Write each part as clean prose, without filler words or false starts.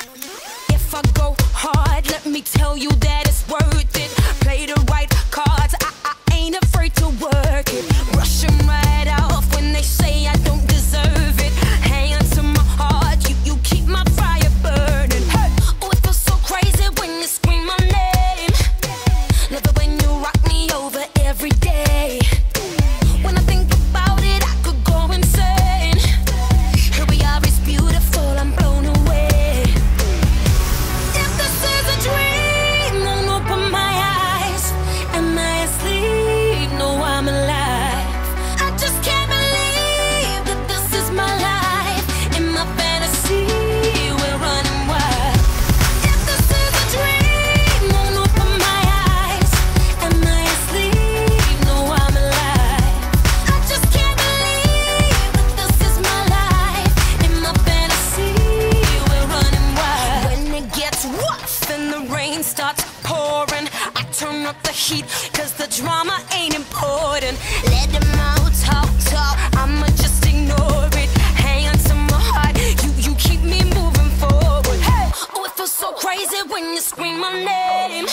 If I go hard, let me tell you that it's worth it. Play the right cards, I ain't afraid to work it. Brush 'em right off when they say I don't deserve it. Hand to my heart, you keep my fire burning. Hey. Oh, it feels so crazy when you scream my name. Love it when you rock me over every day. When I think about it, I could go insane. Here we are, it's beautiful, I'm blown away. If this is a dream, then open my eyes. Am I asleep? No, I'm alive. I just can't believe that this is my life. In my fantasy, we're running wild. If this is a dream, then open my eyes. Am I asleep? No, I'm alive. I just can't believe that this is my life. In my fantasy, we're running wild. When it gets rough and the rain starts pouring, I turn up the heat, cause the drama ain't important. Let them all talk, I'ma just ignore it. Hand to my heart, you keep me moving forward. Hey. Oh, it feels so crazy when you scream my name.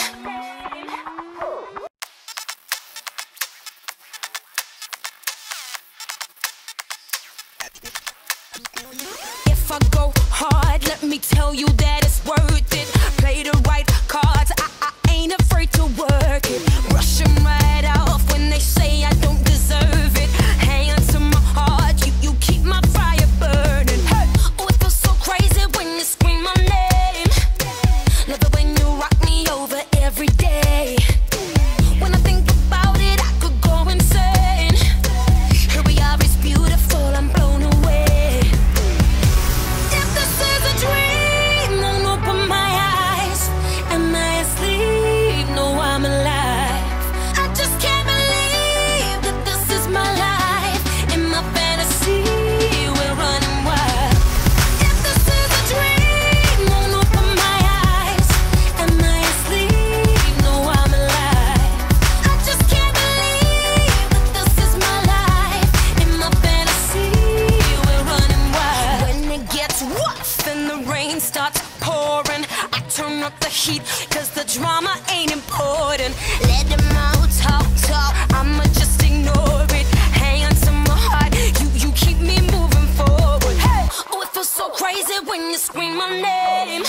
If I go hard, let me tell you that it's worth it. Play the right cards, I ain't afraid to work it. Brush 'em right off when they say I don't deserve it. Hand to my heart, you keep my fire burning. Hey. Oh, it feels so crazy when you scream my name. Love it when you rock me over every day. When I think about it, I could go insane. Here we are, it's beautiful, I'm blown away. If this is a dream, then open my eyes. Am I asleep? No, I'm alive. I just can't believe that this is my life. In my fantasy, we're running wild. If this is a dream, then open my eyes. Am I asleep? No, I'm alive. I just can't believe that this is my life. In my fantasy, we're running wild. When it gets rough and the rain starts pouring, I turn up the heat, cause the drama ain't important. Let them all talk, I'ma just ignore it. Hand to my heart, you keep me moving forward. Hey. Oh, it feels so crazy when you scream my name.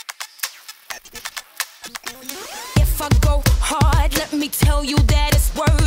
If I go hard, let me tell you that it's worth